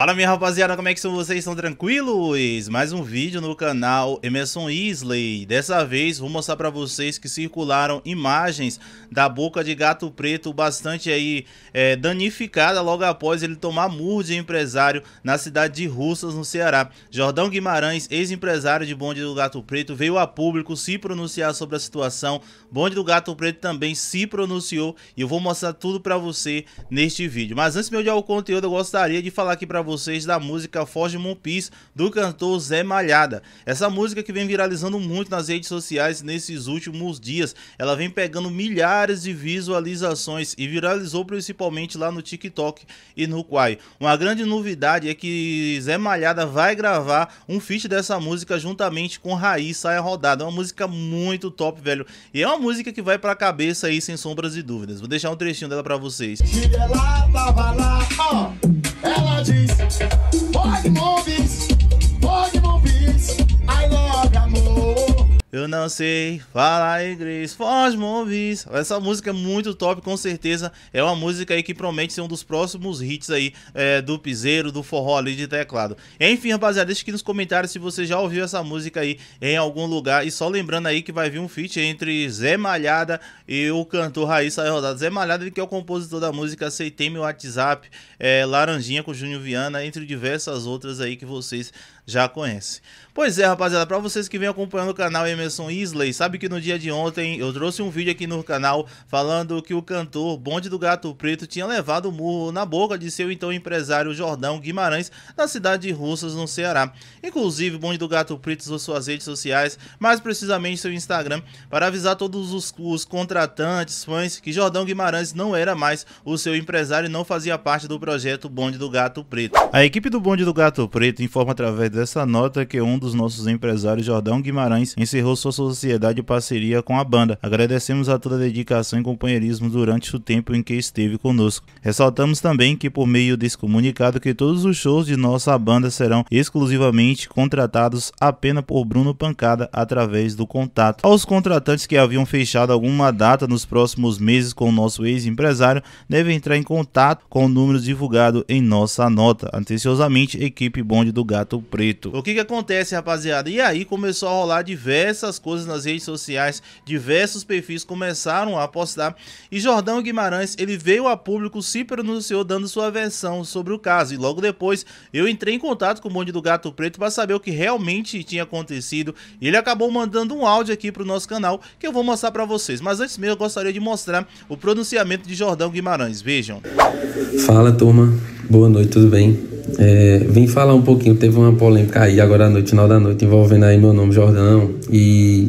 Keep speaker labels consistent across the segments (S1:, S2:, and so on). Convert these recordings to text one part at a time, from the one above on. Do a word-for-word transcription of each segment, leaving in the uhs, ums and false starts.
S1: Fala minha rapaziada, como é que são vocês? Estão tranquilos? Mais um vídeo no canal Emerson Isley. Dessa vez vou mostrar para vocês que circularam imagens da boca de gato preto bastante aí é, danificada logo após ele tomar murro de empresário na cidade de Russas, no Ceará. Jordão Guimarães, ex-empresário de Bonde do Gato Preto, veio a público se pronunciar sobre a situação. Bonde do Gato Preto também se pronunciou e eu vou mostrar tudo para você neste vídeo. Mas antes de eu odiar o conteúdo, eu gostaria de falar aqui para vocês da música Foge Mon Pis do cantor Zé Malhada. Essa música que vem viralizando muito nas redes sociais nesses últimos dias, ela vem pegando milhares de visualizações e viralizou principalmente lá no TikTok e no Quai. Uma grande novidade é que Zé Malhada vai gravar um feat dessa música juntamente com Raiz Saia Rodada. É uma música muito top, velho, e é uma música que vai pra cabeça aí sem sombras de dúvidas. Vou deixar um trechinho dela pra vocês.
S2: Ela tava lá, ó, ela diz: Foge Mon Pis, Foge Mon Pis, I love amor.
S1: Eu não sei falar inglês, Foge Mon Pis. Essa música é muito top, com certeza. É uma música aí que promete ser um dos próximos hits aí é, do piseiro, do forró ali de teclado. Enfim, rapaziada, deixa aqui nos comentários se você já ouviu essa música aí em algum lugar. E só lembrando aí que vai vir um feat entre Zé Malhada e o cantor Raiz Saia Rodada. Zé Malhada, ele que é o compositor da música Aceitei Meu WhatsApp, é, Laranjinha com Júnior Viana, entre diversas outras aí que vocês já conhecem. Pois é, rapaziada, para vocês que vêm acompanhando o canal Emerson Isley, sabe que no dia de ontem eu trouxe um vídeo aqui no canal falando que o cantor Bonde do Gato Preto tinha levado o murro na boca de seu então empresário Jordão Guimarães na cidade de Russas, no Ceará. Inclusive, Bonde do Gato Preto usou suas redes sociais, mais precisamente seu Instagram, para avisar todos os, os contratantes, fãs, que Jordão Guimarães não era mais o seu empresário e não fazia parte do projeto Bonde do Gato Preto. A equipe do Bonde do Gato Preto informa através dessa nota que um dos nossos empresários, Jordão Guimarães, encerrou sua sociedade e parceria com a banda. Agradecemos a toda a dedicação e companheirismo durante o tempo em que esteve conosco. Ressaltamos também que, por meio desse comunicado, que todos os shows de nossa banda serão exclusivamente contratados apenas por Bruno Pancada através do contato. Aos contratantes que haviam fechado alguma data nos próximos meses com o nosso ex-empresário, devem entrar em contato com o número divulgado em nossa nota. Atenciosamente, equipe Bonde do Gato Preto. O que que acontece, rapaziada? E aí começou a rolar diversas coisas nas redes sociais, diversos perfis começaram a postar e Jordão Guimarães, ele veio a público, se pronunciou dando sua versão sobre o caso, e logo depois eu entrei em contato com o Bonde do Gato Preto para saber o que realmente tinha acontecido, e ele acabou mandando um áudio aqui pro nosso canal que eu vou mostrar para vocês, mas antes mesmo eu gostaria de mostrar o pronunciamento de Jordão Guimarães. Vejam.
S3: Fala, turma, boa noite, tudo bem? É, vim falar um pouquinho, teve uma polêmica aí agora à noite, final da noite, envolvendo aí meu nome, Jordão, e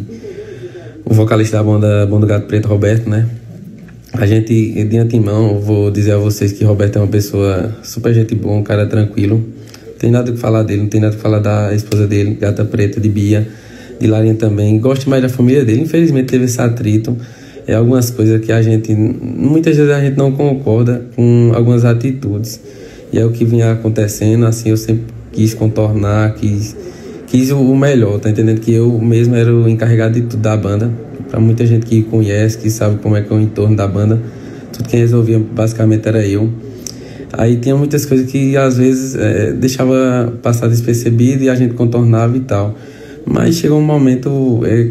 S3: o vocalista da banda Bonde do Gato Preto, Roberto, né? A gente, de antemão, vou dizer a vocês que Roberto é uma pessoa super gente boa, um cara tranquilo. Não tem nada que falar dele, não tem nada que falar da esposa dele, Gata Preta, de Bia, de Larinha também. Gosto mais da família dele, infelizmente teve esse atrito. É algumas coisas que a gente, muitas vezes a gente não concorda com algumas atitudes. E é o que vinha acontecendo, assim, eu sempre quis contornar, quis, quis o melhor, tá entendendo? Que eu mesmo era o encarregado de tudo da banda. Pra muita gente que conhece, que sabe como é que é o entorno da banda, tudo quem resolvia basicamente era eu. Aí tinha muitas coisas que às vezes é, deixava passar despercebido e a gente contornava e tal. Mas chegou um momento... É...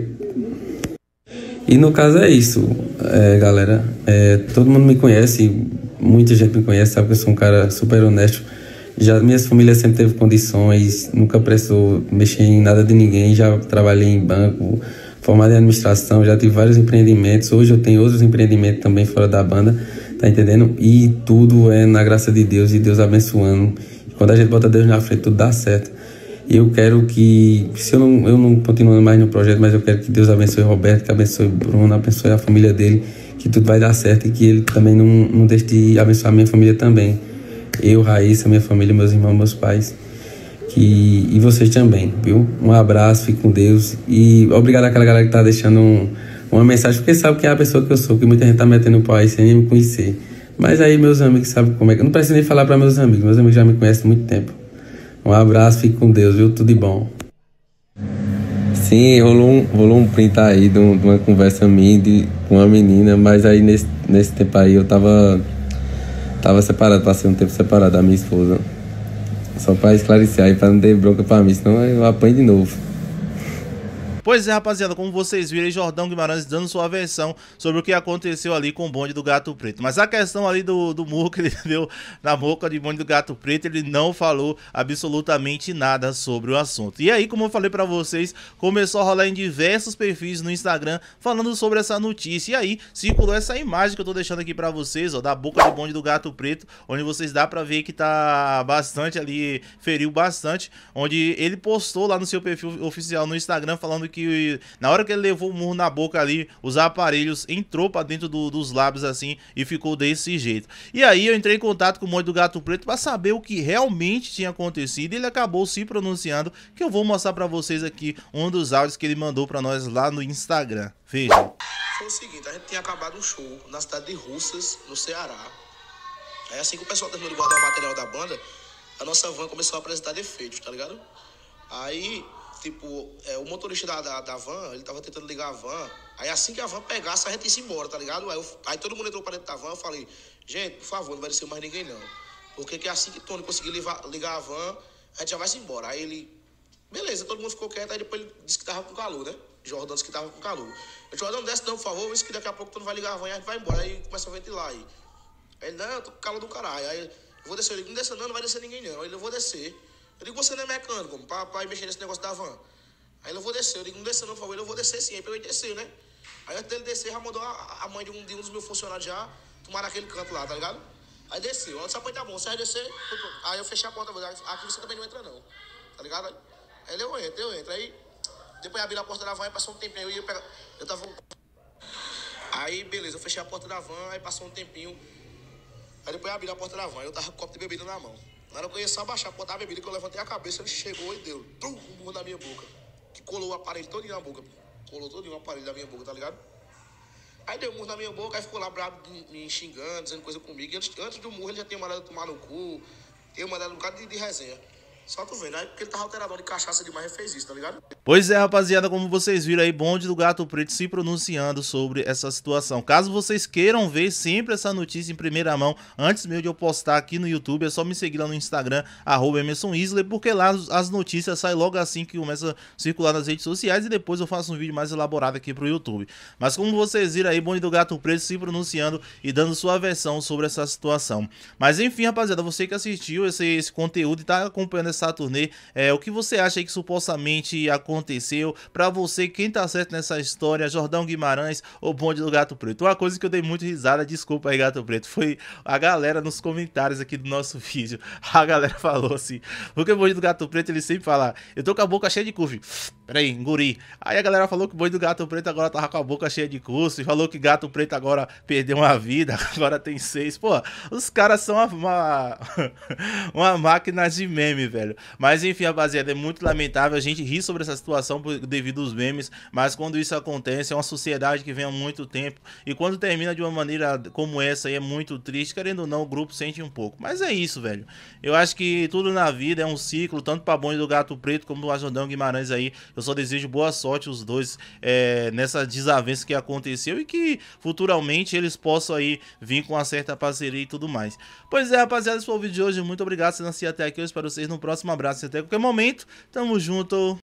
S3: E no caso é isso, é, galera. É, todo mundo me conhece, muita gente me conhece, sabe que eu sou um cara super honesto. Já minha família sempre teve condições, nunca precisou mexer em nada de ninguém. Já trabalhei em banco, formado em administração, já tive vários empreendimentos. Hoje eu tenho outros empreendimentos também fora da banda, tá entendendo? E tudo é na graça de Deus e Deus abençoando. Quando a gente bota Deus na frente, tudo dá certo. Eu quero que, se eu não, eu não continuo mais no projeto, mas eu quero que Deus abençoe Roberto, que abençoe Bruno, abençoe a família dele, que tudo vai dar certo e que ele também não, não deixe de abençoar a minha família também. Eu, Raíssa, minha família, meus irmãos, meus pais, que, e vocês também, viu? Um abraço, fique com Deus e obrigado àquela galera que tá deixando um, uma mensagem, porque sabe quem é a pessoa que eu sou, que muita gente tá metendo o pau aí sem nem me conhecer. Mas aí meus amigos sabem como é que... Eu não preciso nem falar para meus amigos, meus amigos já me conhecem há muito tempo. Um abraço, fique com Deus, viu? Tudo de bom. Sim, rolou um, rolou um print aí de, um, de uma conversa minha de, com uma menina, mas aí nesse, nesse tempo aí eu tava, tava separado, passei um tempo separado da minha esposa. Só pra esclarecer aí, pra não ter bronca pra mim, senão eu apanho de novo.
S1: Pois é, rapaziada, como vocês viram aí, Jordão Guimarães dando sua versão sobre o que aconteceu ali com o bonde do Gato Preto. Mas a questão ali do, do murro que ele deu na boca de bonde do Gato Preto, ele não falou absolutamente nada sobre o assunto. E aí, como eu falei pra vocês, começou a rolar em diversos perfis no Instagram falando sobre essa notícia. E aí, circulou essa imagem que eu tô deixando aqui pra vocês, ó, da boca do bonde do Gato Preto, onde vocês dá pra ver que tá bastante ali, feriu bastante, onde ele postou lá no seu perfil oficial no Instagram falando que que na hora que ele levou o murro na boca ali, os aparelhos entrou pra dentro do, dos lábios assim e ficou desse jeito. E aí eu entrei em contato com o bonde do Gato Preto pra saber o que realmente tinha acontecido e ele acabou se pronunciando, que eu vou mostrar pra vocês aqui um dos áudios que ele mandou pra nós lá no Instagram. Veja.
S4: Foi o seguinte, a gente tinha acabado um show na cidade de Russas, no Ceará. Aí assim que o pessoal terminou de guardar o material da banda, a nossa van começou a apresentar defeitos, tá ligado? Aí... Tipo, é, o motorista da, da, da van, ele tava tentando ligar a van. Aí assim que a van pegasse, a gente ia embora, tá ligado? Aí, eu, aí todo mundo entrou pra dentro da van, eu falei, gente, por favor, não vai descer mais ninguém não. Porque que assim que Tony conseguir ligar, ligar a van, a gente já vai se embora. Aí ele, beleza, todo mundo ficou quieto, aí depois ele disse que tava com calor, né? Jordão disse que tava com calor. Eu disse, Jordão, desce não, por favor, isso que daqui a pouco tu não vai ligar a van e a gente vai embora. Aí começa a ventilar aí. Aí ele, não, eu tô com calor do caralho. Aí eu vou descer, eu digo, não desça não, não vai descer ninguém não. Aí ele, eu vou descer. Eu digo, você não é mecânico, pra, pra ir mexer nesse negócio da van. Aí ele, eu vou descer. Eu digo, não desça não, por favor. Ele, eu vou descer sim. Aí pegou e desceu, né? Aí antes dele descer, já mandou a, a mãe de um, de um dos meus funcionários já tomar naquele canto lá, tá ligado? Aí desceu. Aí eu disse, tá bom, você vai descer. Aí eu fechei a porta. Aqui você também não entra não, tá ligado? Aí ele, eu entro, eu entro. Aí depois abri a porta da van e passou um tempinho. Eu ia pegar... Eu tava... Aí, beleza, eu fechei a porta da van, aí passou um tempinho. Aí depois abri a porta da van. Eu tava com um copo de bebida na mão. Na hora que eu ia só abaixar, botar a bebida, que eu levantei a cabeça, ele chegou e deu trum, um burro na minha boca. Que colou o aparelho todinho na boca. Colou todinho o aparelho da minha boca, tá ligado? Aí deu um murro na minha boca, aí ficou lá bravo, me xingando, dizendo coisa comigo. E antes, antes do murro, ele já tinha mandado eu tomar no cu, tinha mandado um bocado de, de resenha. Só tu vendo, aí porque ele tava alterador de cachaça demais, ele fez isso, tá ligado?
S1: Pois é, rapaziada, como vocês viram aí, bonde do Gato Preto se pronunciando sobre essa situação. Caso vocês queiram ver sempre essa notícia em primeira mão, antes mesmo de eu postar aqui no YouTube, é só me seguir lá no Instagram, arroba Emerson Isley, porque lá as notícias saem logo assim que começa a circular nas redes sociais e depois eu faço um vídeo mais elaborado aqui pro YouTube. Mas como vocês viram aí, bonde do Gato Preto se pronunciando e dando sua versão sobre essa situação. Mas enfim, rapaziada, você que assistiu esse, esse conteúdo e tá acompanhando essa turnê, é, o que você acha aí que supostamente aconteceu? Pra você, quem tá certo nessa história, Jordão Guimarães ou bonde do Gato Preto? Uma coisa que eu dei muito risada, desculpa aí, Gato Preto, foi a galera nos comentários aqui do nosso vídeo. A galera falou assim, porque o bonde do Gato Preto ele sempre fala, eu tô com a boca cheia de curva. Peraí, enguri. Aí a galera falou que o bonde do Gato Preto agora tava com a boca cheia de curso e falou que Gato Preto agora perdeu uma vida, agora tem seis. Pô, os caras são uma, uma, uma máquina de meme, velho. Mas enfim, rapaziada, é muito lamentável, a gente ri sobre essa situação devido aos memes, mas quando isso acontece, é uma sociedade que vem há muito tempo, e quando termina de uma maneira como essa aí é muito triste, querendo ou não, o grupo sente um pouco. Mas é isso, velho. Eu acho que tudo na vida é um ciclo, tanto pra bonde do Gato Preto como do Jordão Guimarães aí. Eu só desejo boa sorte os dois é, nessa desavença que aconteceu e que futuramente eles possam aí vir com uma certa parceria e tudo mais. Pois é, rapaziada, esse foi o vídeo de hoje. Muito obrigado por assistir até aqui. Eu espero vocês no próximo abraço. Até qualquer momento. Tamo junto.